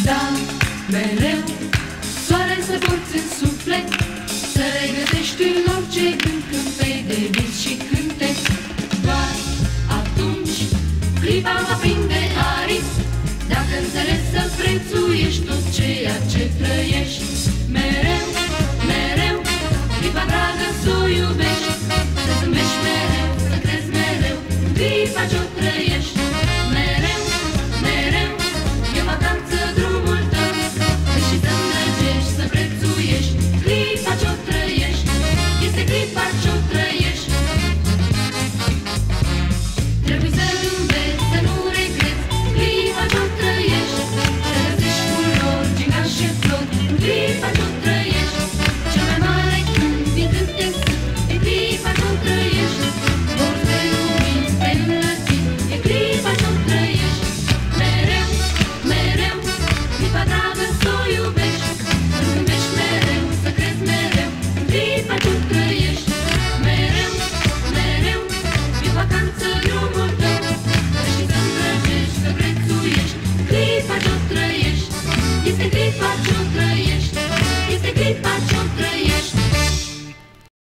Da, mereu soare să porți în suflet, să regăsești în orice gând cântei de vis și cântec. Doar atunci clipa va prinde aripi, dacă înțelegi să prețuiești tot ceea ce trăiești.